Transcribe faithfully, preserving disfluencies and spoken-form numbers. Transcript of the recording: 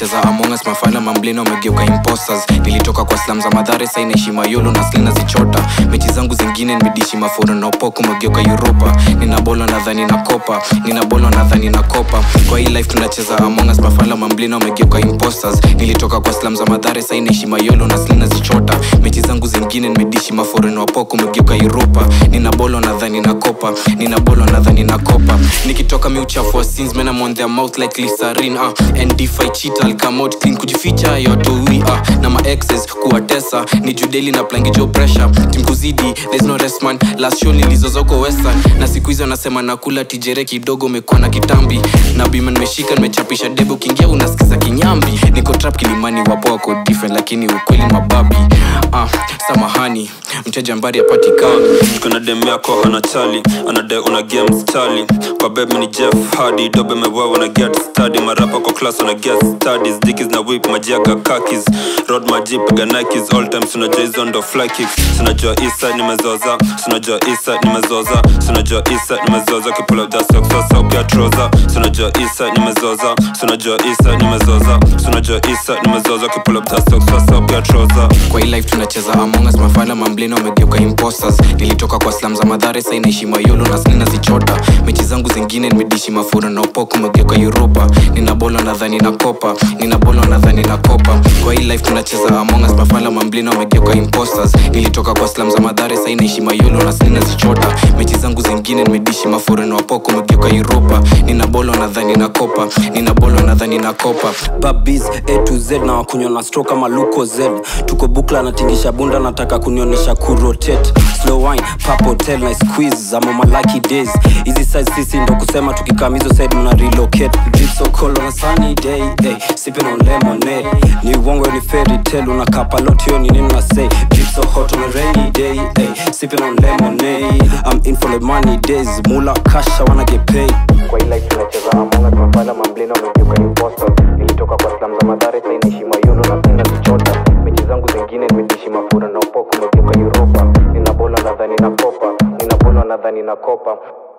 tunacheza Among Us, mafala mamblino wamegeuka imposters. Nilitoka kwa slums za Mathare, sasa naishi Mayolo na slina zichota. Mechi zangu zingine nimedishi maforo na upoko umegeuka Europa. Nina bolo nadhani na kopa, nina bolo nadhani na kopa. Kwa hii life tunacheza Among Us, mafala mamblino wamegeuka imposters. Nilitoka kwa slums za Mathare, sasa naishi Mayolo na slina zichota. Mechi zangu zingine nimedishi maforo na upoko umegeuka Europa. Nina bolo nadhani na kopa, nina bolo nadhani na kopa. Nikitoka mi uchafu wa sins, man I'm on their mouth like glycerine. uh. And if I cheat I'll come out clean. Kujificha yoto ui uh. Na ma exes kuwatesa ni judeli na plangi jo pressure. Team kuzidi there's no rest man. Last show nilizozoko western. Na siku hizo nasema nakula tijere kidogo mekuwa na kitambi. Na bima nimeshika nimechapisha debo kingia unasikiza kinyambi. Niko trap Kilimani wapo wako different lakini ukweli mababi. uh, Samahani mteja mbari apatikana. Kuna dem yako hana chali, anadai una games chali. Kwa baby ni Jeff Hardy, dobe mewewa wana get study. Marapa kwa class wana get studies. Dickies na whip, majiaga kakis. Road majip, ga Nikes. All time sunajua hizo ndo fly kicks. Sunajua east side nimezoza, sunajua east side nimezoza. Sunajua east side nimezoza, kipull up that socks, so up ya trouser. Sunajua east side nimezoza, sunajua east side nimezoza. Sunajua east side nimezoza, kipull up that socks, so up ya trouser. Kwa hii life tunacheza Among Us, mafala mamblino wamegeuka imposters. Nilitoka kwa slums za Mathare, sasa naishi Mayolo na slina zichota. Mechi zangu zingine nimedishi mafuro na upoko umegeuka Europa. Nina bolo nadhani na kopa, nina bolo nadhani na kopa. Kwa hii life tunacheza Among Us, mafala mamblino wamegeuka imposters. Nilitoka kwa slums za Mathare, sasa naishi Mayolo na slina zichota. Mechi zangu zingine nimedishi mafuro na upoko umegeuka Europa. Nina bolo nadhani na kopa, nina bolo nadhani na kopa. Babies A to Z na wakunywa na stroke kama Luko Z. Tuko bukla na tingisha bunda nataka kunionesha kurotate. Slow wine, pop hotel na squeeze. I'm on my lucky days. Easy size sisi ndo kusema tukikam hizo side muna relocate. Drip so cold on a sunny day, hey, sipping on lemonade. Ni uongo ni fairy tale, unakapa lot yo ni nini na say. Drip so hot on a rainy day, hey, sipping on lemonade. I'm in for the money days, mula cash I wanna get paid. Kwa hii life tunacheza Among Us, mafala mamblino wamegeuka imposters. Nilitoka kwa slums za Mathare, sasa naishi Mayolo na slina zichota. Mechi zangu zingine nimedishi mafuro na upoko umegeuka Europa. Nina bolo nadhani na kopa, nina bolo nadhani na kopa.